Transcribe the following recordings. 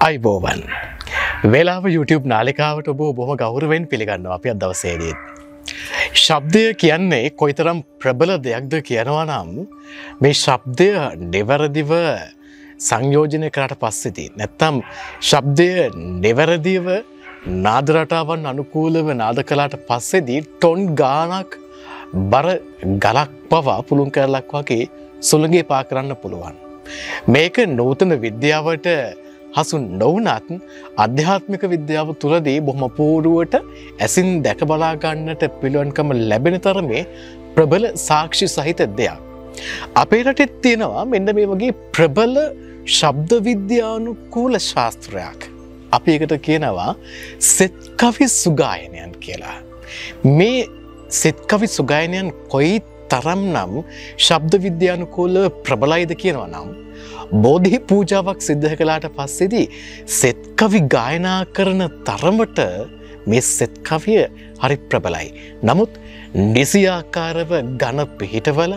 අයිබෝවන් වෙලාව YouTube නාලිකාවට ඔබ බොහොම ගෞරවයෙන් පිළිගන්නවා අපි අද දවසේදී. ශබ්දය කියන්නේ කොයිතරම් ප්‍රබල දෙයක්ද කියනවා නම් මේ ශබ්දය නිවැරදිව සංයෝජනය කරාට පස්සේදී නැත්තම් ශබ්දය නිවැරදිව නාද රටාවන් අනුකූලව නාද කළාට පස්සේදී ටොන් ගානක් බර ගලක් පවා පුළුන් කරලක් වගේ සුළඟේ පා කරන්න පුළුවන්. මේක නූතන විද්‍යාවට හසු නොවුනත් අධ්‍යාත්මික විද්‍යාව තුළදී බොහොම පූර්වට ඇසින් දැක බලා ගන්නට පිළිවන්කම ලැබෙන තරමේ ප්‍රබල සාක්ෂි සහිත දෙයක්. අපේ රටෙත් තියෙනවා මෙන්න මේ වගේ ප්‍රබල ශබ්ද විද්‍යානුකූල ශාස්ත්‍රයක්. අපි ඒකට කියනවා සෙත් කවි සුගායනයන් කියලා. මේ සෙත් කවි සුගායනයන් කොයි තරම්නම් ශබ්ද විද්‍යානුකූල ප්‍රබලයිද කියනවා නම් බෝධි පූජාවක් සිද්ධ කළාට පස්සේදී සෙත් කවි ගායනා කරන තරමට මේ සෙත් කවිය හරි ප්‍රබලයි. නමුත් නිසියාකාරව ගණ පිහිටවල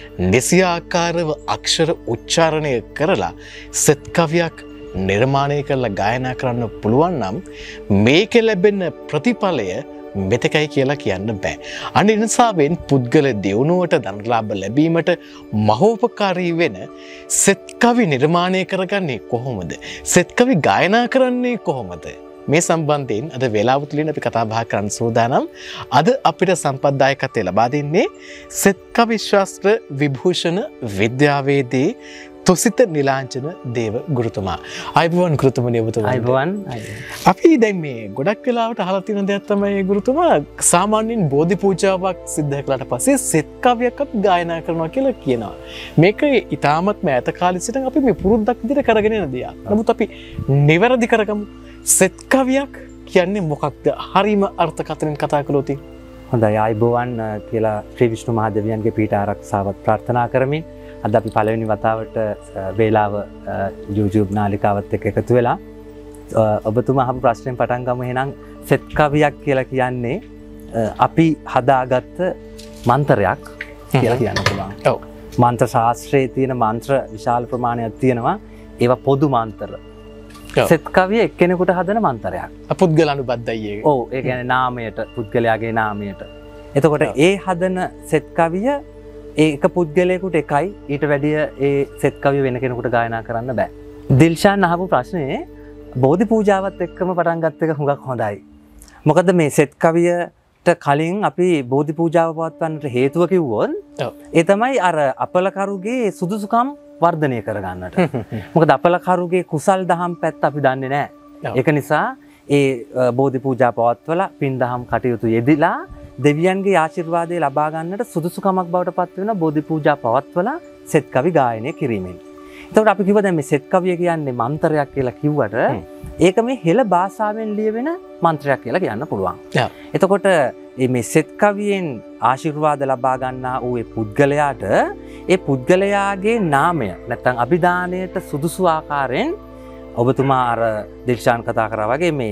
නිසියාකාරව අක්ෂර උච්චාරණය කරලා සෙත් කවියක් නිර්මාණය කරලා ගායනා කරන්න පුළුවන් නම් මේක ලැබෙන ප්‍රතිඵලය මෙතකයි කියලා කියන්න බෑ. අනිත් නිසාවෙන් පුද්ගල දියුණුවට ධනලාභ ලැබීමට මහෝපකාරී වෙන සෙත් කවි නිර්මාණය කරගන්නේ කොහොමද? සෙත් කවි ගායනා කරන්නේ කොහොමද? මේ සම්බන්ධයෙන් අද වේලාව තුලින් අපි කතා බහ කරන්න සූදානම්. අද අපිට සම්පත්දායකත්වය ලබා දෙන්නේ සෙත් කවි ශාස්ත්‍ර විභූෂණ විද්‍යාවේදී තුසිත නිලාංජන දේව ගුරුතුමා. අයිබෝවන් ගුරුතුමනි ඔබතුමා. අයිබෝවන්. අපි දැන් මේ ගොඩක් වෙලාවට අහලා තියෙන දෙයක් තමයි ගුරුතුමා සාමාන්‍යයෙන් බෝධි පූජාවක් සිද්ධ කළාට පස්සේ සෙත් කවියක් අපි ගායනා කරනවා කියලා කියනවා. මේක ඊටාමත් මෑත කාලේ සිටන් අපි මේ පුරුද්දක් විදිහට කරගෙන යන දෙයක්. නමුත් අපි නිවැරදි කරගමු. සෙත් කවියක් කියන්නේ මොකක්ද? හරීම අර්ථකථනෙන් කතා කළොත්. හොඳයි අයිබෝවන් කියලා ශ්‍රී විෂ්ණු මහදේවයන්ගේ පීඨ ආරක්ෂාවත් ප්‍රාර්ථනා කරමින් අද අපි පළවෙනි වතාවට වේලාව YouTube නාලිකාවත් එක්ක එකතු වෙලා ඔබතුමා අහපු ප්‍රශ්නෙන් පටන් ගමු. එහෙනම් සෙත් කවියක් කියලා කියන්නේ අපි හදාගත්ත මන්ත්‍රයක් කියලා කියන්න පුළුවන්. ඔව්. මන්ත්‍ර ශාස්ත්‍රයේ තියෙන මන්ත්‍ර විශාල ප්‍රමාණයක් තියෙනවා. ඒවා පොදු මන්ත්‍ර. සෙත් කවිය එක්කෙනෙකුට හදන මන්ත්‍රයක්. පුද්ගල අනුබද්ධයි ඒක. ඔව් ඒ කියන්නේ නාමයට පුද්ගලයාගේ නාමයට. එතකොට ඒ හදන සෙත් කවිය ඒක පුද්ගලයෙකුට එකයි. ඊට වැඩිය ඒ සෙත් කවිය වෙන කෙනෙකුට ගායනා කරන්න බෑ. දිල්ෂාන් අහපු ප්‍රශ්නේ බෝධි පූජාවත් එක්කම පටන් ගත්ත එක හුඟක් හොඳයි. මොකද මේ සෙත් කවියට කලින් අපි බෝධි පූජාව පවත්වන්නට හේතුව කිව්වොත් ඒ තමයි අර අපලකරුගේ සුදුසුකම් වර්ධනය කරගන්නට. මොකද අපලකරුගේ කුසල් දහම් පැත්ත අපි දන්නේ නැහැ. ඒක නිසා ඒ බෝධි පූජා පවත්වලා පින් දහම් කටයුතු යෙදিলা දෙවියන්ගේ ආශිර්වාදය ලබා ගන්නට සුදුසුකමක් බවට පත් වෙන බෝධි පූජා පවත්වලා සෙත් කවි ගායනය කිරීමෙන්. එතකොට අපි කිව්වා දැන් මේ සෙත් කවිය කියන්නේ මන්ත්‍රයක් කියලා කිව්වට ඒක මේ හෙළ භාෂාවෙන් ලියවෙන මන්ත්‍රයක් කියලා කියන්න පුළුවන්. එතකොට මේ සෙත් කවියෙන් ආශිර්වාද ලබා ගන්නා වූ ඒ පුද්ගලයාට ඒ පුද්ගලයාගේ නාමය නැත්නම් අභිදානයට සුදුසු ආකාරයෙන් ඔබතුමා අර දිල්ෂාන් කතා කරා වගේ මේ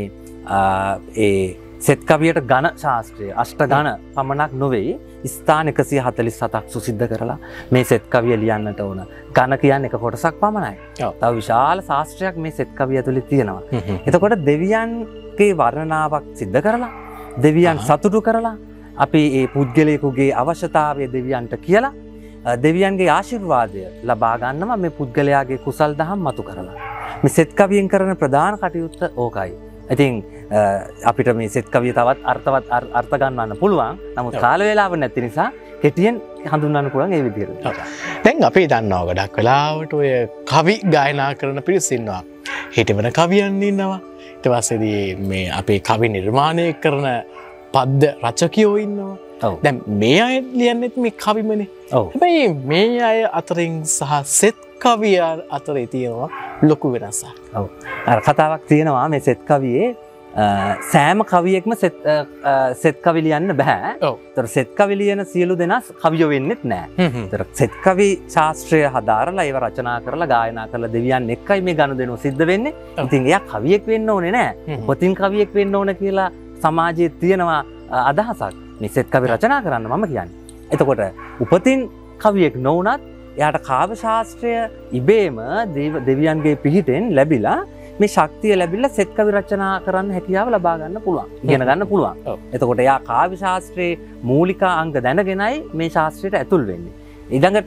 ඒ සෙත් කවියට ඝන ශාස්ත්‍රය අෂ්ට ඝන පමණක් නොවේ ස්ථාන 147ක් සුසිද්ධ කරලා මේ සෙත් කවිය ලියන්නට ඕන. ඝන කියන්නේ එක කොටසක් පමණයි. තව විශාල ශාස්ත්‍රයක් මේ සෙත් කවිය ඇතුලේ තියෙනවා. එතකොට දෙවියන්ගේ වර්ණනාවක් සිද්ධ කරලා දෙවියන් සතුටු කරලා අපි මේ පුද්ගලයෙකුගේ අවශ්‍යතාවය දෙවියන්ට කියලා දෙවියන්ගේ ආශිර්වාදය ලබා ගන්නවා මේ පුද්ගලයාගේ කුසල් දහම් මතු කරලා. මේ සෙත් කවියෙන් කරන ප්‍රධාන කටයුත්ත ඕකයි. ඉතින් අපිට මේ සෙත් කවිය තවත් අර්ථවත් අර්ථ ගන්නවන්න පුළුවන්. නමුත් කාල වේලාව නැති නිසා කෙටියෙන් හඳුන්වන්න පුළුවන් ඒ විදිහට. දැන් අපි දන්නවා ගොඩක් වෙලාවට ඔය කවි ගායනා කරන පිරිස ඉන්නවා. හිටවන කවියන් ඉන්නවා. ඊට පස්සේදී මේ අපේ කවි නිර්මාණය කරන පද්‍ය රචකයෝ ඉන්නවා. දැන් මේ අය ලියන්නේත් මේ කවිමනේ. හැබැයි මේ අය අතරින් සහ සෙත් කවිය අතරේ තියෙනවා ලොකු වෙනසක්. ඔව්. අර කතාවක් තියෙනවා මේ සෙත් කවියේ සෑම කවියෙක්ම සෙත් කවි ලියන්න බෑ. ඒතර සෙත් කවි ලියන සියලු දෙනා කවියෝ වෙන්නෙත් නෑ. ඒතර සෙත් කවි ශාස්ත්‍රය හදාරලා ඒව රචනා කරලා ගායනා කරලා දෙවියන් එක්කයි මේ ගනුදෙනුව සිද්ධ වෙන්නේ. ඉතින් එයා කවියෙක් වෙන්න ඕනේ නෑ. උපතින් කවියෙක් වෙන්න ඕන කියලා සමාජයේ තියෙනවා අදහසක්. මේ සෙත් කවි රචනා කරන්න මම කියන්නේ. එතකොට උපතින් කවියෙක් නොවුනත් එයාට කාව්‍ය ශාස්ත්‍රය ඉබේම දෙවියන්ගේ පිහිටෙන් ලැබිලා මේ ශක්තිය ලැබිලා සෙත් කවි රචනා කරන්න හැකියාව ලබා ගන්න පුළුවන්. ඉගෙන ගන්න පුළුවන්. එතකොට එයා කාව්‍ය ශාස්ත්‍රයේ මූලික අංග දැනගෙනයි මේ ශාස්ත්‍රයට ඇතුල් වෙන්නේ. ඊළඟට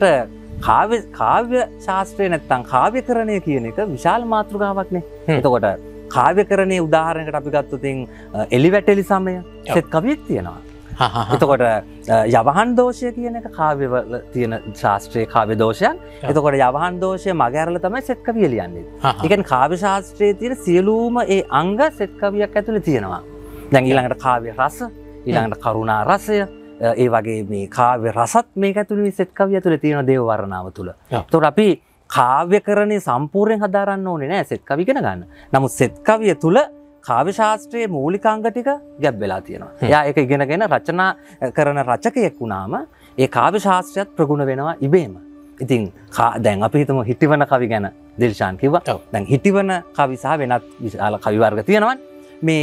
කාව්‍ය ශාස්ත්‍රය නැත්තම් කාව්‍යකරණය කියන එක විශාල මාතෘකාවක්නේ. එතකොට කාව්‍යකරණයේ උදාහරණයකට අපි ගත්තොත් එලිවැටෙලි සමය සෙත් කවියක් තියෙනවා. එතකොට යවහන් දෝෂය කියන එක කාව්‍යවල තියෙන ශාස්ත්‍රයේ කාව්‍ය දෝෂයන්. එතකොට යවහන් දෝෂය මගහැරලා තමයි සෙත් කවිය ලියන්නේ. ඒ කියන්නේ කාව්‍ය ශාස්ත්‍රයේ තියෙන සියලුම ඒ අංග සෙත් කවියක් ඇතුලේ තියෙනවා. දැන් ඊළඟට කාව්‍ය රස, ඊළඟට කරුණා රසය, ඒ වගේ මේ කාව්‍ය රසත් මේක ඇතුලේ සෙත් කවිය ඇතුලේ තියෙන දේව වර්ණාව තුල. එතකොට අපි කාව්‍යකරණේ සම්පූර්ණයෙන් හදාරන්න ඕනේ නෑ සෙත් කවි ඉගෙන ගන්න. නමුත් සෙත් කවිය තුල කාව්‍ය ශාස්ත්‍රයේ මූලිකාංග ටික ගැබ් වෙලා තියෙනවා. එයා ඒක ඉගෙනගෙන රචනා කරන රචකයෙක් වුණාම ඒ කාව්‍ය ශාස්ත්‍රයත් ප්‍රගුණ වෙනවා ඉබේම. ඉතින් දැන් අපි හිතමු හිටිවන කවි ගැන දිල්ෂාන් කිව්වා. දැන් හිටිවන කවි සහ වෙනත් විශාල කවි වර්ග තියෙනවානේ. මේ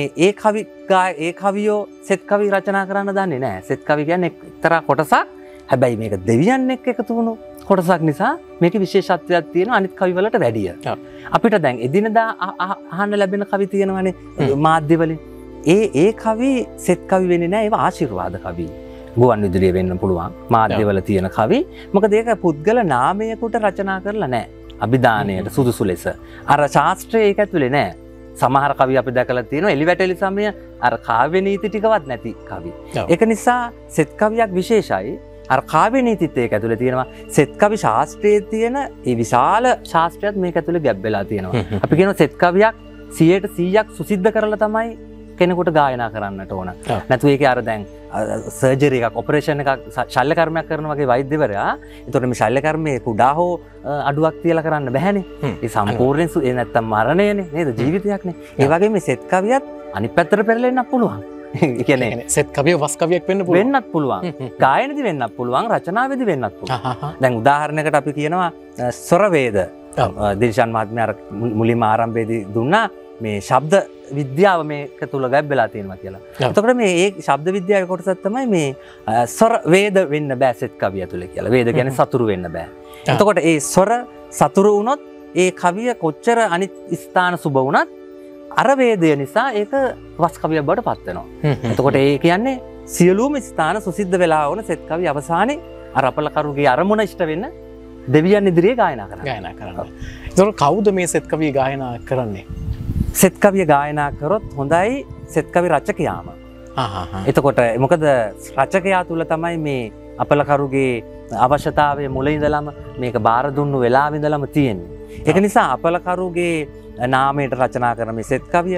ඒ කවියෝ සෙත් කවි රචනා කරන්න දන්නේ නැහැ. සෙත් කවි කියන්නේ එක්තරා කොටසක්. හැබැයි මේක දෙවියන් එක්ක එකතු වුණු කොටසක් නිසා මේකේ විශේෂත්වයක් තියෙනවා අනිත් කවි වලට වැඩිය. අපිට දැන් එදිනදා අහන්න ලැබෙන කවි තියෙනවානේ මාධ්‍ය වලින්. ඒ කවි සෙත් කවි වෙන්නේ නැහැ. ඒවා ආශිර්වාද කවි. ගුවන් විදුලිය වෙන්න පුළුවන්. මාධ්‍ය වල තියෙන කවි. මොකද ඒක පුද්ගල නාමයකට රචනා කරලා නැහැ. අභිදානයට සුදුසු ලෙස. අර ශාස්ත්‍රයේ ඒක ඇතුලේ නැහැ. සමහර කවි අපි දැකලා තියෙනවා එලිවැටෙලි සමය අර කාව්‍ය නීති ටිකවත් නැති කවි. ඒක නිසා සෙත් කවියක් විශේෂයි. අර කාව්‍ය නීතිත් ඒක ඇතුලේ තියෙනවා. සෙත් කවි ශාස්ත්‍රයේ තියෙන ඒ විශාල ශාස්ත්‍රයත් මේක ඇතුලේ ගැබ් වෙලා තියෙනවා. අපි කියනවා සෙත් කවියක් 100% සුසිද්ධ කරලා තමයි කෙනෙකුට ගායනා කරන්නට ඕන. නැතු ඒකේ අර දැන් සර්ජරි එකක් ඔපරේෂන් එකක් ශල්‍ය කර්මයක් කරන වගේ වෛද්‍යවරයා එතකොට මේ ශල්‍ය කර්මයේ කුඩා හෝ අඩුවක් තියලා කරන්න බෑනේ. ඒ සම්පූර්ණයෙන් ඒ නැත්තම් මරණයනේ නේද ජීවිතයක්නේ. ඒ වගේ මේ සෙත් කවියත් අනිත් පැත්තට පෙරලෙන්නත් පුළුවන්. ඒ කියන්නේ සෙත් කවිය වස් කවියක් වෙන්නත් පුළුවන්. ගායනදී වෙන්නත් පුළුවන්, රචනාවේදී වෙන්නත් පුළුවන්. දැන් උදාහරණයකට අපි කියනවා ස්වර වේද. දිල්ෂාන් මහත්මයා මුලින්ම ආරම්භයේදී දුන්නා මේ ශබ්ද විද්‍යාව මේක තුල ගැබ් වෙලා තියෙනවා කියලා. එතකොට මේ ශබ්ද විද්‍යාවේ කොටසක් තමයි මේ ස්වර වේද වෙන්න බෑ සෙත් කවිය ඇතුලේ කියලා. වේද කියන්නේ සතුරු වෙන්න බෑ. එතකොට ඒ ස්වර සතුරු වුණොත් ඒ කවිය කොච්චර අනිත් ස්ථාන සුබ වුණත් අර වේදය නිසා ඒක වස් කවියක් බවට පත් වෙනවා. එතකොට ඒ කියන්නේ සියලුම ස්ථාන සුසිද්ධ වෙලා වුණ සෙත් කවිය අවසානයේ අර අපලකරුගේ අරමුණ ඉෂ්ට වෙන්න දෙවියන් ඉදිරියේ ගායනා කරනවා. එතකොට කවුද මේ සෙත් කවිය ගායනා කරන්නේ? සෙත් කවිය ගායනා කරොත් හොඳයි සෙත් කවි රචකයාම. එතකොට මොකද රචකයා තුල තමයි මේ අපලකරුගේ අවශ්‍යතාවය මුල ඉඳලම මේක බාර දුන්නු වෙලාව ඉඳලම තියෙන්නේ. ඒක නිසා අපලකරුගේ නාමයට රචනා කරන මේ සෙත් කවිය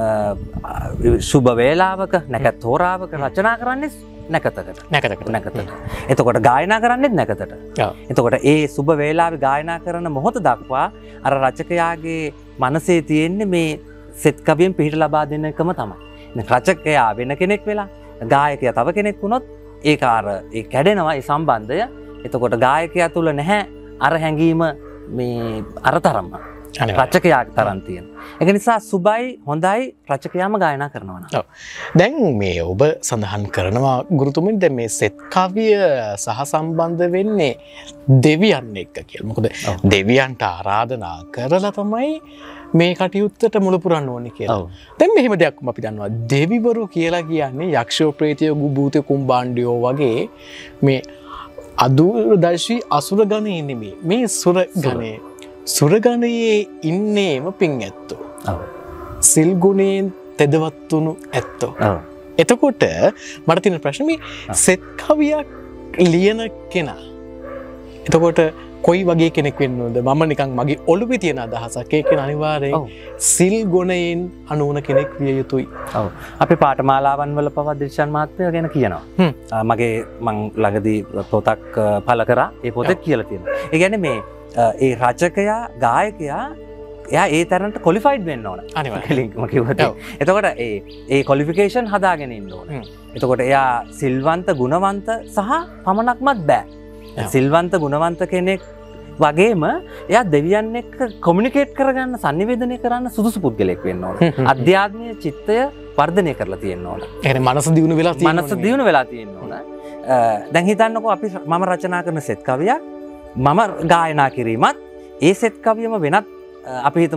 සුබ වේලාවක නැකත් හෝරාවක රචනා කරන්නේ නැකතට. එතකොට ගායනා කරන්නේත් නැකතට. එතකොට ඒ සුබ වේලාවේ ගායනා කරන මොහොත දක්වා අර රචකයාගේ මනසේ තියෙන්නේ මේ සෙත් කවියෙන් පිහිට ලබා දෙන එකම තමයි. රචකයා වෙන කෙනෙක් වෙලා ගායකයා තව කෙනෙක් වුණොත් ඒක අර ඒ කැඩෙනවා ඒ සම්බන්ධය. එතකොට ගායකයා තුල නැහැ අර හැඟීම මේ අර තරම්ම. රචකයා තරම් තියෙන. ඒක නිසා සුබයි හොඳයි රචකයාම ගායනා කරනවා නම්. දැන් මේ ඔබ සඳහන් කරනවා ගුරුතුමනි දැන් මේ සෙත් කවිය සහ සම්බන්ධ වෙන්නේ දෙවියන් එක්ක කියලා. මොකද දෙවියන්ට ආරාධනා කරලා තමයි මේ කටයුත්තට මුල පුරන්න ඕනේ කියලා. දැන් මෙහෙම දෙයක් අපි දන්නවා. දෙවිවරු කියලා කියන්නේ යක්ෂයෝ ප්‍රේතයෝ භූතයෝ කුම්බාණ්ඩයෝ වගේ මේ අදුරදර්ශී අසුර ගණේ නෙමෙයි. මේ සුර ගණේ සුරගණයේ ඉන්නේම පින් ඇත්තෝ. සිල් ගුණයෙන් තෙදවත්වුණු ඇත්තෝ. එතකොට මට තියෙන ප්‍රශ්නේ මේ සෙත් කවියක් ලියන කෙනා. එතකොට කොයි වගේ කෙනෙක් වෙන්න ඕනද? මම නිකන් මගේ ඔළුවේ තියෙන අදහසක්. ඒක අනිවාර්යෙන් සිල් ගුණයෙන් අනුවන කෙනෙක් විය යුතුයි. ඔව්. අපේ පාඨමාලාවන් වල පවා දිල්ෂාන් මහත්මයා ගැන කියනවා. මගේ මං ළඟදී පොතක් පළ කරා. ඒ පොතේ කියලා තියෙනවා. ඒ කියන්නේ මේ ඒ රචකයා ගායකයා එයා ඒ තරමට ක්වොලිෆයිඩ් වෙන්න ඕන. අනිවාර්යයෙන්ම කිව්වද. එතකොට ඒ ක්වොලිෆිකේෂන් හදාගෙන ඉන්න ඕන. එතකොට එයා සිල්වන්ත ගුණවන්ත සහ පමණක්මත් බෑ. සිල්වන්ත ගුණවන්ත කෙනෙක් වගේම එයා දෙවියන් එක්ක කොමියුනිකේට් කරගන්න sannivedanaya කරන්න සුදුසු පුද්ගලෙක් වෙන්න ඕන. අධ්‍යාත්මීය චිත්තය වර්ධනය කරලා තියෙන්න ඕන. ඒ කියන්නේ මනස දියුණු වෙලා තියෙන්න ඕන. මනස දියුණු වෙලා තියෙන්න ඕන. දැන් හිතන්නකෝ මම රචනා කරන සෙත් කවියක් මම ගායනා කිරීමත් ඒ සෙත් කවියම වෙනත් අපි හිතමු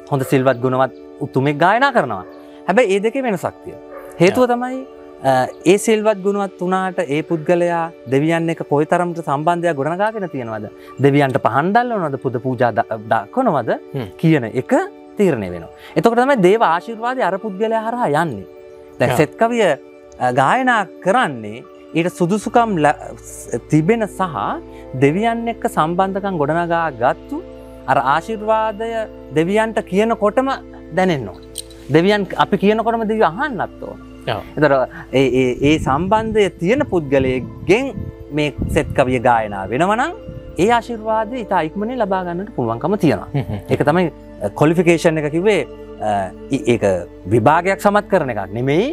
හොඳ සිල්වත් ගුණවත් උතුමෙක් ගායනා කරනවා. හැබැයි ඒ දෙකේ වෙනසක් තියෙනවා. හේතුව තමයි ඒ සිල්වත් ගුණවත් වුණාට ඒ පුද්ගලයා දෙවියන් එක්ක කොයිතරම්ද සම්බන්ධයක් ගොඩනගාගෙන තියෙනවද? දෙවියන්ට පහන් දැල්වනවද? පුද පූජා දක්වනවද? කියන එක තීරණය වෙනවා. එතකොට තමයි දේව ආශිර්වාදය අර පුද්ගලයා හරහා යන්නේ. දැන් සෙත් කවිය ගායනා කරන්නේ ඊට සුදුසුකම් තිබෙන සහ දෙවියන් එක්ක සම්බන්ධකම් ගොඩනගා ගත්තු අර ආශිර්වාදය දෙවියන්ට කියනකොටම දැනෙන්න ඕන. දෙවියන් අපි කියනකොටම දෙවියන් අහන්නත් ඕන. එතකොට ඒ සම්බන්ධය තියෙන පුද්ගලයෙක්ගෙන් මේ සෙත් කවිය ගායනා වෙනවා නම් ඒ ආශිර්වාදය ඉතා ඉක්මනින් ලබා ගන්නට පුළුවන්කම තියෙනවා. ඒක තමයි ක්වොලිෆිකේෂන් එක කිව්වේ. ඒක විභාගයක් සමත් කරන එකක් නෙමෙයි.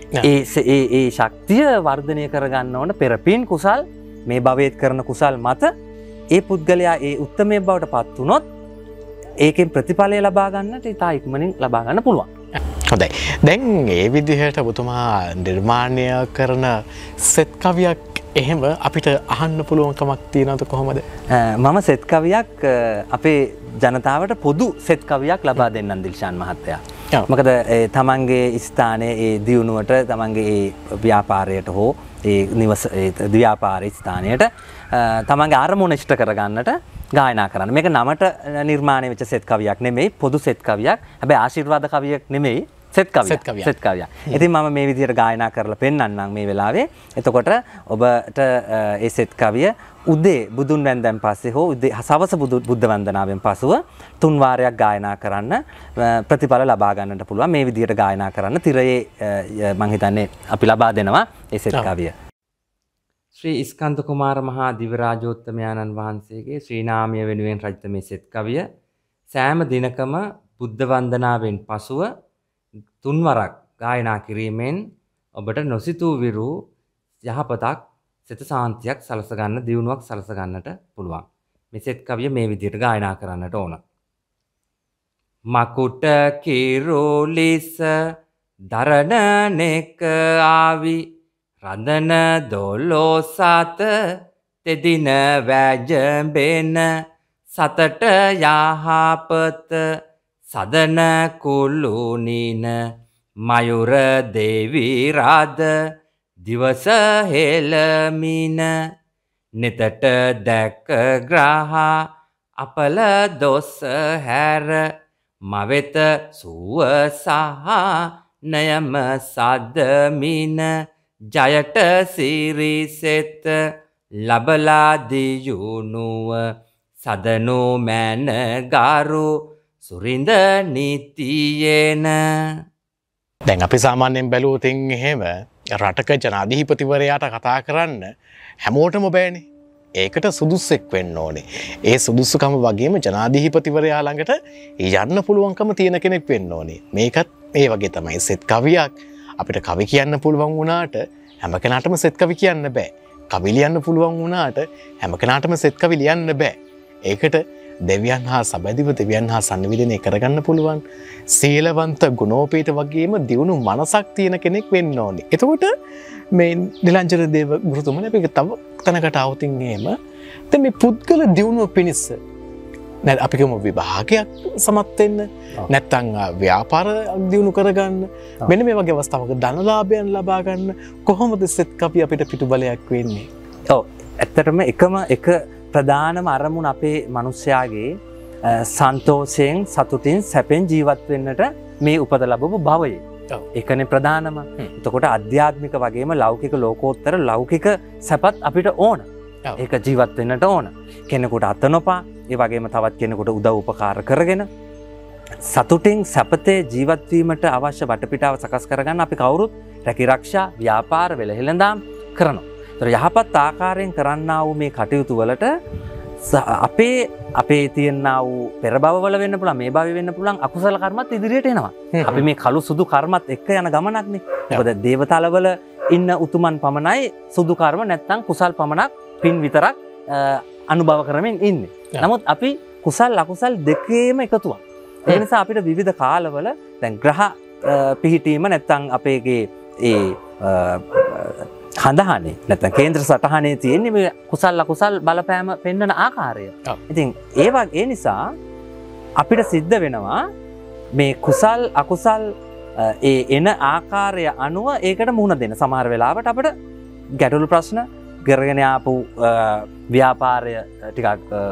ඒ ශක්තිය වර්ධනය කරගන්න ඕන පෙරපින් කුසල් මේ භවයේත් කරන කුසල් මත ඒ පුද්ගලයා ඒ උත්තමයේ බවට පත් වුණොත් ඒකෙන් ප්‍රතිඵලය ලබා ගන්නට ඉතා ඉක්මනින් ලබා ගන්න පුළුවන්. හොඳයි. දැන් ඒ විදිහට ඔබතුමා නිර්මාණය කරන සෙත් කවියක් එහෙම අපිට අහන්න පුළුවන්කමක් තියෙනවද කොහොමද? මම සෙත් කවියක් අපේ ජනතාවට පොදු සෙත් කවියක් ලබා දෙන්නම් දිල්ෂාන් මහත්තයා. මොකද තමන්ගේ ස්ථානයේ ඒ දියුණුවට තමන්ගේ ඒ ව්‍යාපාරයට හෝ ඒ නිවස ව්‍යාපාර ස්ථානයට තමන්ගේ අරමුණ ඉෂ්ට කරගන්නට ගායනා කරන්න. මේක නමට නිර්මාණය වෙච්ච සෙත් කවියක් නෙමෙයි, පොදු සෙත් කවියක්. හැබැයි ආශිර්වාද කවියක් නෙමෙයි, සෙත් කවියක්. සෙත් කවියක්. ඉතින් මම මේ විදිහට ගායනා කරලා පෙන්නන්නම් මේ වෙලාවේ. එතකොට ඔබට ඒ සෙත් කවිය උදේ බුදුන් වැන්දන් පස්සේ හෝ උදේ සවස බුද්ධ වන්දනාවෙන් පසුව 3 වාරයක් ගායනා කරන්න ප්‍රතිඵල ලබා ගන්නට පුළුවන්. මේ විදිහට ගායනා කරන්න තිරයේ මම හිතන්නේ අපි ලබා දෙනවා ඒ සෙත් කවිය. ශ්‍රී ඉස්කන්ද කුමාර මහා දිවරාජෝත්තමයන්න් වහන්සේගේ ශ්‍රී නාමය වෙනුවෙන් රචිත මේ සෙත් කවිය සෑම දිනකම බුද්ධ වන්දනාවෙන් පසුව 3 වරක් ගායනා කිරීමෙන් ඔබට නොසිතූ විරු යහපතක් සිත සාන්තියක් සලස ගන්න දියුණුවක් සලස ගන්නට පුළුවන්. මේ සෙත් කවිය මේ විදිහට ගායනා කරන්නට ඕන. මකුට කිරුලිස දරණනෙක ආවි රඳන දොළොසත තෙදින වැජඹෙන සතට යහපත සදන කුළුනින මයුර දේවි රාද දිවස හෙළමින නෙතට දැක ග්‍රහ අපල දොස් හැර මවෙත සුව සහ නයම සදමින ජයට සිරිසෙත ලබලා දියුණුව සදනු මැන ගරු සුරින්ද නීතියේන. දැන් අපි සාමාන්‍යයෙන් බැලුවොත් එහෙම රටක ජනාධිපතිවරයාට කතා කරන්න හැමෝටම බෑනේ. ඒකට සුදුස්සෙක් වෙන්න ඕනේ. ඒ සුදුසුකම වගේම ජනාධිපතිවරයා ළඟට යන්න පුළුවන්කම තියෙන කෙනෙක් වෙන්න ඕනේ. මේකත් ඒ වගේ තමයි. සෙත් කවියක් අපිට කවි කියන්න පුළුවන් වුණාට හැම කෙනාටම සෙත් කවි කියන්න බෑ. කවි ලියන්න පුළුවන් වුණාට හැම කෙනාටම සෙත් කවි ලියන්න බෑ. ඒකට දෙවියන් හා සබැඳිව දෙවියන් හා සංවිධානය කරගන්න පුළුවන් සීලවන්ත ගුණෝපේත වගේම දියුණු මනසක් තියෙන කෙනෙක් වෙන්න ඕනේ. එතකොට මේ නිලංජන දේව ගුරුතුමනි අපි තව තැනකට આવතින් එහෙම දැන් මේ පුද්ගල දියුණුව පිණිස නැත් අපි කියමු විභාගයක් සමත් වෙන්න නැත්නම් ව්‍යාපාර දියුණු කරගන්න මෙන්න මේ වගේ අවස්ථාවක ධනලාභයන් ලබා ගන්න කොහොමද සෙත් කවි අපිට පිටුබලයක් වෙන්නේ? ඔව් ඇත්තටම එක ප්‍රධානම අරමුණ අපේ මිනිස්යාගේ සන්තෝෂයෙන් සතුටින් සැපෙන් ජීවත් වෙන්නට මේ උපත ලැබපු භවයේ. ඒකනේ ප්‍රධානම. එතකොට අධ්‍යාත්මික වගේම ලෞකික ලෝකෝත්තර ලෞකික සැපත් අපිට ඕන. ඒක ජීවත් වෙන්නට ඕන. කෙනෙකුට අත නොපා, ඒ වගේම තවත් කෙනෙකුට උදව් උපකාර කරගෙන සතුටින් සැපතේ ජීවත් වීමට අවශ්‍ය වටපිටාව සකස් කරගන්න අපි කවුරුත් රැකිරක්ෂා, ව්‍යාපාර, වෙළෙහෙළඳාම් කරනවා. යහපත් ආකාරයෙන් කරන්නා වූ මේ කටයුතු වලට අපේ තියෙනා වූ පෙර භවවල වෙන්න පුළුවන්, මේ භවෙ වෙන්න පුළුවන් අකුසල කර්මත් ඉදිරියට එනවා. අපි මේ කළු සුදු කර්මත් එක්ක යන ගමනක්නේ. මොකද දේවතලවල ඉන්න උතුමන් පමණයි සුදු කර්ම නැත්නම් කුසල් පමණක් පින් විතරක් අනුභව කරමින් ඉන්නේ. නමුත් අපි කුසල් අකුසල් දෙකේම එකතුවක්. ඒ නිසා අපිට විවිධ කාලවල දැන් ග්‍රහ පිහිටීම නැත්නම් අපේගේ ඒ හඳහනේ නැත්නම් කේන්ද්‍ර සටහනේ තියෙන්නේ මේ කුසල් අකුසල් බලපෑම පෙන්වන ආකාරය. ඉතින් ඒ නිසා අපිට සිද්ධ වෙනවා මේ කුසල් අකුසල් එන ආකාරය අනුව ඒකට මුහුණ දෙන්න. සමහර වෙලාවට අපිට ගැටලු ප්‍රශ්න කරගෙන ආපු ව්‍යාපාරය ටිකක්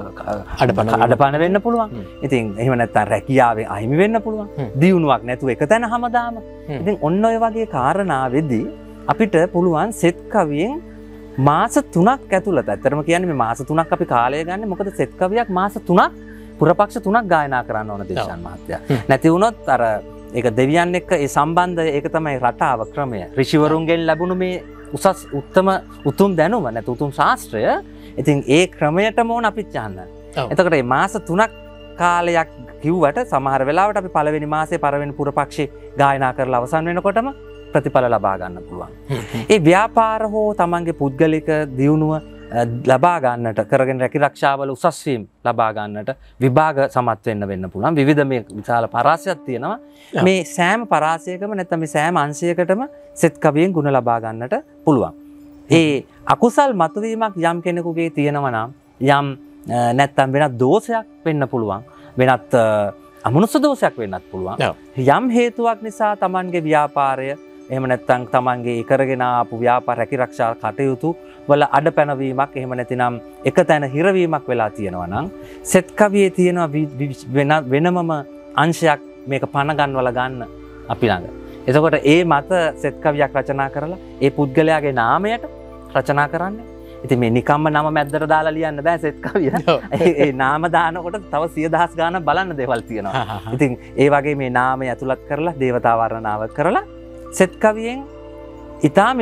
අඩපණ වෙන්න පුළුවන්. ඉතින් එහෙම නැත්නම් රැකියාවෙන් අහිමි වෙන්න පුළුවන්. දියුණුවක් නැතුව එක තැන හැමදාම. ඉතින් ඔන්න ඔය වගේ කාරණාවෙදී අපිට පුළුවන් සෙත් කවියෙන් මාස 3ක් ඇතුළත ඇත්තටම කියන්නේ මේ මාස 3ක් අපි කාලය ගන්න. මොකද සෙත් කවියක් මාස 3ක් පුරපක්ෂ 3ක් ගායනා කරන්න ඕන දේශාන් මහත්තයා. නැති වුණොත් අර ඒක දෙවියන් එක්ක ඒ සම්බන්ධය ඒක තමයි රටාව ක්‍රමය. ඍෂිවරුන්ගෙන් ලැබුණු මේ උසස් උතුම් දැනුම නැත්නම් උතුම් ශාස්ත්‍රය. ඉතින් ඒ ක්‍රමයටම ඕන අපිත් යන්න. එතකොට මේ මාස 3ක් කාලයක් කිව්වට සමහර වෙලාවට අපි පළවෙනි මාසේ පළවෙනි පුරපක්ෂේ ගායනා කරලා අවසන් වෙනකොටම ප්‍රතිඵල ලබා ගන්න පුළුවන්. ඒ ව්‍යාපාර හෝ තමන්ගේ පුද්ගලික දියුණුව ලබා ගන්නට කරගෙන රැකිරක්ෂාවල උසස් වීම ලබා ගන්නට විභාග සමත් වෙන්න පුළුවන්. විවිධ මේ විශාල පරාසයක් තියෙනවා. මේ සෑම පරාසයකම නැත්නම් මේ සෑම අංශයකටම සෙත් කවියෙන් ගුණ ලබා ගන්නට පුළුවන්. ඒ අකුසල් මතුවීමක් යම් කෙනෙකුගේ තියෙනවා නම් යම් නැත්නම් වෙනත් දෝෂයක් වෙන්න පුළුවන්. වෙනත් අමනුෂ්‍ය දෝෂයක් වෙන්නත් පුළුවන්. යම් හේතුවක් නිසා තමන්ගේ ව්‍යාපාරය එහෙම නැත්නම් තමන්ගේ කරගෙන ආපු ව්‍යාපාර රැකිරක්ෂා කටයුතු වල අඩපැනවීමක් එහෙම නැතිනම් එක තැන හිරවීමක් වෙලා තියෙනවා නම් සෙත් කවියේ තියෙන වෙනමම අංශයක් මේක පණ ගන්නවලා ගන්න අපි ළඟ. එතකොට ඒ මත සෙත් කවියක් රචනා කරලා ඒ පුද්ගලයාගේ නාමයට රචනා කරන්නේ. ඉතින් මේ නිකම්ම නම මැද්දට දාලා ලියන්න බෑ සෙත් කවිය. ඒ නාම දානකොට තව 100,000 ගාණක් බලන්න දේවල් තියෙනවා. ඉතින් ඒ වගේ මේ නාමය ඇතුළත් කරලා දේවතා වර්ණනාව කරලා සෙත් කවියෙන් ඊටාම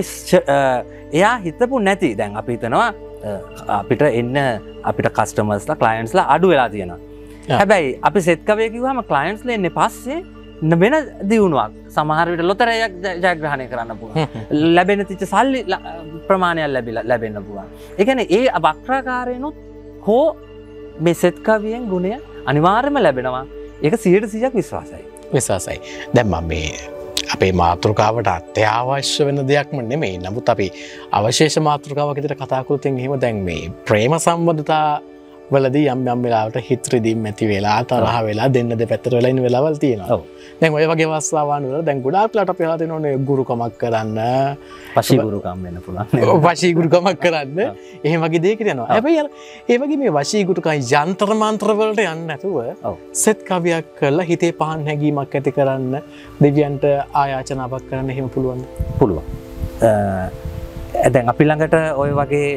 එයා හිතපු නැති දැන් අපි හිතනවා අපිට එන්න අපිට කස්ටමර්ස්ලා ක්ලයන්ට්ස්ලා අඩු වෙලා තියෙනවා. හැබැයි අපි සෙත් කවිය කිව්වම ක්ලයන්ට්ස්ලා එන්නේ පස්සේ වෙන දියුණුවක් සමහර විට ලොතරැයක් ජයග්‍රහණය කරන්න පුළුවන්. ලැබෙන තිච්ච සල්ලි ප්‍රමාණයක් ලැබෙන්න පුළුවන්. ඒ කියන්නේ ඒ වක්‍රාකාරයනොත් හෝ මේ සෙත් කවියෙන් ගුණය අනිවාර්යයෙන්ම ලැබෙනවා. ඒක 100% විශ්වාසයි. විශ්වාසයි. දැන් මම මේ අපේ මාතෘකාවට අත්‍යවශ්‍ය වෙන දෙයක්ම නෙමෙයි. නමුත් අපි අවශේෂ මාතෘකාවක් විදිහට කතා කරොත් එහෙම දැන් මේ ප්‍රේම සම්බන්ධතා වලදී යම් වෙලාවට හිත රිදීම් ඇති වෙලා තරහ වෙලා දෙන්න දෙපැත්තට වෙලා ඉන්න වෙලාවල් තියෙනවා. දැන් ඔය වගේ අවස්ථාවන් වල දැන් ගොඩාක් ලාට අපි හලා දෙනෝනේ ගුරුකමක් කරන්න, වශී ගුරුකම් වෙන්න පුළුවන්. වශී ගුරුකමක් කරන්න. එහෙම වගේ දෙයකට යනවා. හැබැයි ඒ වගේ මේ වශී ගුරුකම් යන්ත්‍ර මන්ත්‍ර වලට යන්නේ නැතුව සෙත් කවියක් කරලා හිතේ පහන් හැඟීමක් ඇති කරන්න, දෙවියන්ට ආයාචනාවක් කරන්න එහෙම පුළුවන්ද? පුළුවන්. දැන් අපි ළඟට ඔය වගේ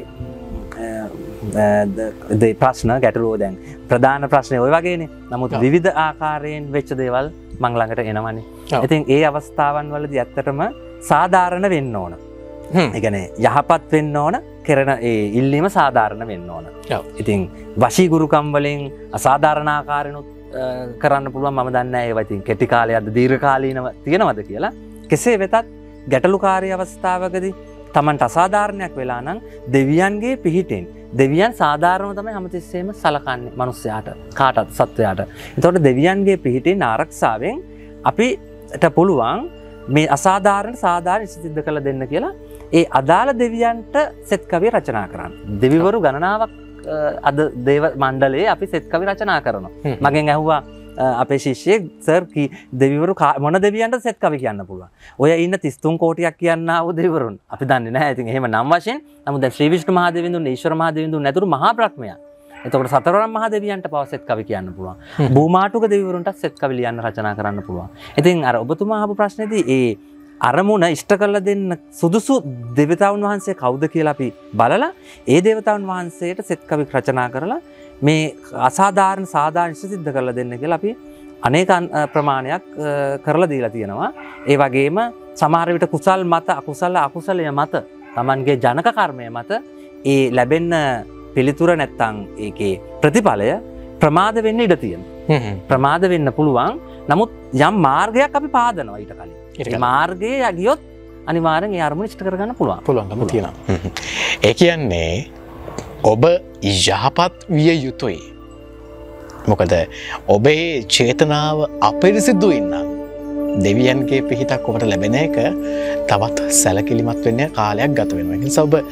ප්‍රශ්න ගැටලුව දැන් ප්‍රධාන ප්‍රශ්නය ඔය වගේනේ. නමුත් විවිධ ආකාරයෙන් වෙච්ච දේවල් මං ළඟට එනවනේ. ඉතින් ඒ අවස්ථාවන් වලදී ඇත්තටම සාධාරණ වෙන්න ඕන. ඒ කියන්නේ යහපත් වෙන්න ඕන, කරන ඒ ඉල්ලීම සාධාරණ වෙන්න ඕන. ඉතින් වශී ගුරුකම් වලින් අසාධාරණ ආකාරයනොත් කරන්න පුළුවන්. මම දන්නේ නැහැ ඒවා ඉතින් කෙටි කාලයක්ද දීර්ඝ කාලීනව තියෙනවද කියලා. කෙසේ වෙතත් ගැටලුකාරී අවස්ථාවකදී තමන්ට අසාධාරණයක් වෙලා නම් දෙවියන්ගේ පිහිටෙන් දෙවියන් සාධාරණව තමයි හැමතිස්සෙම සලකන්නේ මිනිස්යාට කාටත් සත්වයාට. ඒතකොට දෙවියන්ගේ පිහිටෙන් ආරක්ෂාවෙන් අපිට පුළුවන් මේ අසාධාරණ සාධාරණ සිද්ධ කළ දෙන්න කියලා ඒ අදාළ දෙවියන්ට සෙත් කවිය රචනා කරන්න. දෙවිවරු ගණනාවක් අද දේව මණ්ඩලයේ අපි සෙත් කවි රචනා කරනවා. මගෙන් ඇහුවා අපේ ශිෂ්‍යයෙක් සර් දෙවිවරු මොන දෙවියන්ට සෙත් කවි කියන්න පුළුවන්. ඔය ඉන්න 33 කෝටියක් කියන්නා වූ දෙවිවරුන් අපි දන්නේ නැහැ. ඉතින් එහෙම නම් වශයෙන් නමුත් දැන් ශ්‍රී විෂ්ණු මහ දෙවිඳුන්, ඊශ්වර මහ දෙවිඳුන් ඇතුළු මහා බ්‍රහ්මයා. එතකොට සතරවරම් මහ දෙවියන්ට පව සෙත් කවි කියන්න පුළුවන්. භූමාටුක දෙවිවරුන්ට සෙත් කවි ලියන්න රචනා කරන්න පුළුවන්. ඉතින් අර ඔබතුමා අහපු ප්‍රශ්නේදී ඒ අරමුණ ඉෂ්ට කරලා දෙන්න සුදුසු දෙවිතාවුන් වහන්සේ කවුද කියලා අපි බලලා ඒ දෙවිතාවුන් වහන්සේට සෙත් කවි රචනා කරලා මේ අසාධාරණ සාධාරණ සිද්ධ කරලා දෙන්න කියලා අපි අනේක ප්‍රමාණයක් කරලා දීලා තියෙනවා. ඒ වගේම සමහර විට කුසල් මත අකුසලය මත Tamanගේ ජනක කර්මය මත ඒ ලැබෙන්න පිළිතුර නැත්තම් ඒකේ ප්‍රතිඵලය ප්‍රමාද වෙන්න ඉඩ තියෙනවා. ප්‍රමාද වෙන්න පුළුවන්. නමුත් යම් මාර්ගයක් අපි පාදනවා ඊට කලින්. ඒ මාර්ගයේ ගියොත් අනිවාර්යෙන් ඒ අරමුණ ඉෂ්ට කරගන්න පුළුවන්. තියෙනවා. ඒ කියන්නේ ඔබ යහපත් විය යුතුයි. මොකද ඔබේ චේතනාව අපිරිසිදුයි නම් දෙවියන්ගේ පිහිටක් ඔබට ලැබෙන එක තවත් සැලකිලිමත් වෙන්න කාලයක් ගත වෙනවා. ඒ නිසා ඔබ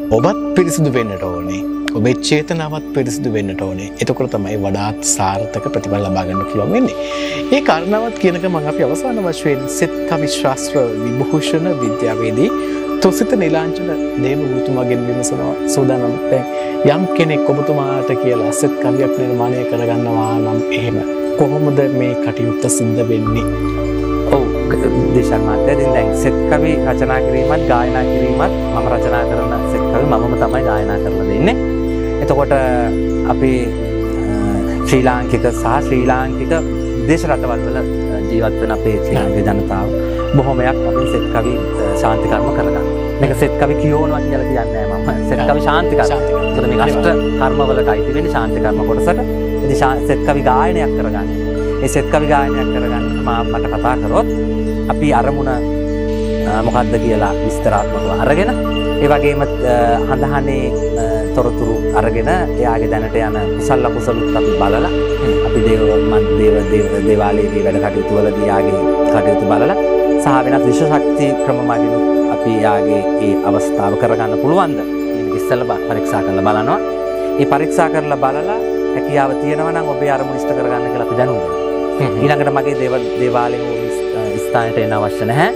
ඔබත් පිරිසිදු වෙන්නට ඕනේ. ඔබේ චේතනාවත් පිරිසිදු වෙන්නට ඕනේ. එතකොට තමයි වඩාත් සාර්ථක ප්‍රතිඵල ලබා ගන්න පුළුවන් වෙන්නේ. ඒ කාරණාවත් කියනක මම අපි අවසාන වශයෙන් සෙත් කවි ශාස්ත්‍ර විභූෂණ විද්‍යාවේදී තුසිත නිලාංජන දේවගුරුතුමාගෙන් විමසනවා සූදානම් දැන් යම් කෙනෙක් ඔබතුමාට කියලා සෙත් කවියක් නිර්මාණය කරගන්නවා නම් එහෙම කොහොමද මේ කටයුත්ත සිද්ධ වෙන්නේ? ඔව් දේශන් මාත්‍යයෙන් දැන් සෙත් කවි රචනා කිරීමත් ගායනා කිරීමත් මම රචනා කරන සෙත් කවි මමම තමයි ගායනා කරලා දෙන්නේ. එතකොට අපි ශ්‍රී ලාංකික සහ ශ්‍රී ලාංකික විදේශ රටවල් වල ජීවත් වෙන අපේ ශ්‍රී ලාංකික ජනතාව බොහොමයක් අපි සෙත් කවි ශාන්ති කර්ම කරගන්නවා. මේක සෙත් කවි කියවනවා කියලා කියන්නේ නෑ මම. සෙත් කවි ශාන්ති කර්ම. ඒකට මේ අෂ්ට කර්ම වලට අයිති වෙන්නේ ශාන්ති කර්ම කොටසට. ඉතින් සෙත් කවි ගායනයක් කරගන්න. ඒ සෙත් කවි ගායනයක් කරගන්න මට කතා කරොත් අපි අරමුණ මොකක්ද කියලා විස්තරාත්මකව අරගෙන ඒ වගේම හඳහනේ තොරතුරු අරගෙන එයාගේ දැනට යන කුසල අකුසලුත් අපි බලලා අපි දේවාලයේදී වැඩ කටයුතු වලදී යාගේ කටයුතු බලලා සහ වෙනත් විශේෂ ශක්ති ක්‍රම මගින් අපි යාගේ ඒ අවස්ථාව කරගන්න පුළුවන්ද කියන ඉස්සෙල්ලා පරීක්ෂා කරලා බලනවා. ඒ පරීක්ෂා කරලා බලලා හැකියාව තියෙනවා නම් ඔබේ අරමුණ ඉෂ්ට කරගන්න කියලා අපි දැනුම් දෙනවා. ඊළඟට මගේ දේවාලයේ ස්ථානයට එන්න අවශ්‍ය නැහැ.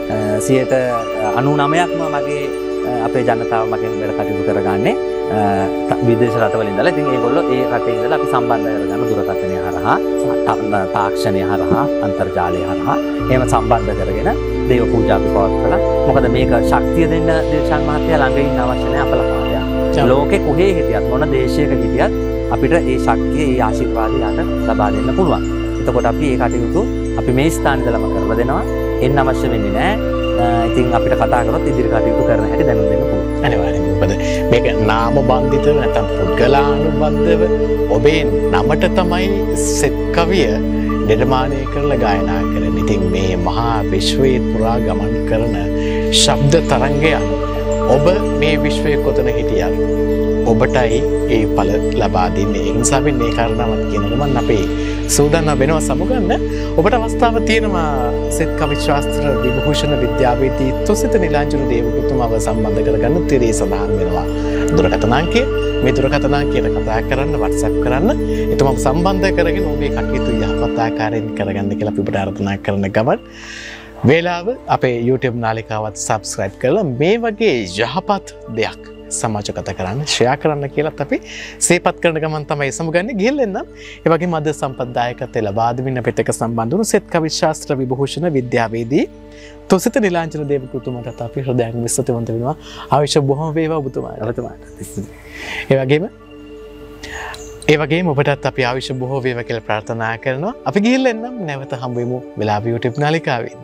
99%ක්ම මගේ අපේ ජනතාව මගෙන් වැඩ කටයුතු කරගන්නේ විදේශ රටවල ඉඳලා. ඉතින් ඒගොල්ලෝ ඒ රටේ ඉඳලා අපි සම්බන්ධ කරගන්න දුරකථනය හරහා, තාක්ෂණය හරහා, අන්තර්ජාලය හරහා එහෙම සම්බන්ධ කරගෙන දේව පූජා අපි පවත්වලා. මොකද මේක ශක්තිය දෙන්න දේශාන් මහත්තයා ළඟ ඉන්න අවශ්‍ය නැහැ අපලකාරයා. ලෝකේ කොහේ හිටියත් මොන දේශයක හිටියත් අපිට ඒ ශක්තිය, ඒ ආශිර්වාදය යට ලබා දෙන්න පුළුවන්. එතකොට අපි ඒ කටයුතු අපි මේ ස්ථානයේ ඉඳලම කරලා දෙනවා. එන්න අවශ්‍ය වෙන්නේ නැහැ. ඉතින් අපිට කතා කරොත් ඉදිරි කටයුතු කරන හැටි දැනුම් දෙන්න පුළුවන්. අනිවාර්යෙන්ම. මොකද මේක නාම බන්ධිතව නැත්නම් පුද්ගලානුබන්ධව ඔබේ නමට තමයි සෙත් කවිය නිර්මාණය කරලා ගායනා කරන්නේ. ඉතින් මේ මහා විශ්වයේ පුරා ගමන් කරන ශබ්ද තරංගයන් ඔබ මේ විශ්වයේ කොතන හිටියත් ඔබටයි ඒ ඵල ලබා දෙන්නේ. ඒ නිසා මේ කාරණාවත් කියනකොට මම අපේ සූදානම් වෙනවා සමුගන්න. ඔබට අවස්ථාව තියෙනවා සෙත් කවි ශාස්ත්‍ර විභූෂණ විද්‍යාවේදී තුසිත නිලාංජන දේවගුරුතුමාව සම්බන්ධ කරගන්න තිරේ සඳහන් වෙනවා දුරකථන අංකය. මේ දුරකථන අංකයට කතා කරන්න, WhatsApp කරන්න. එතුමම සම්බන්ධ කරගෙන ඔබේ කටයුතු යහපත් ආකාරයෙන් කරගන්න කියලා අපි ඔබට ආරාධනා කරන ගමන් වේලාව අපේ YouTube නාලිකාවත් subscribe කරලා මේ වගේ යහපත් දෙයක් සමාජගත කරන්න, ෂෙයා කරන්න කියලාත් අපි සේපත් කරන ගමන් තමයි සමුගන්නේ. ගිහින් එන්නම්. ඒ වගේම අද සම්පත්දායකත්වය ලබා දෙමින් අපිට එක සම්බන්ධ වුණු සෙත් කවි ශාස්ත්‍ර විභූෂණ විද්‍යාවේදී තුසිත නිලාංජන දේවගුරුතුමාට අපි හෘදයෙන් විශ්වතවන්ත වෙනවා. ආයුෂ බොහොම වේවා ඔබතුමාට. ඒ වගේම ඔබටත් අපි ආයුෂ බොහෝ වේවා කියලා ප්‍රාර්ථනා කරනවා. අපි ගිහින් එන්නම්. නැවත හම්බ වෙමු වෙලාව YouTube නාලිකාවේ.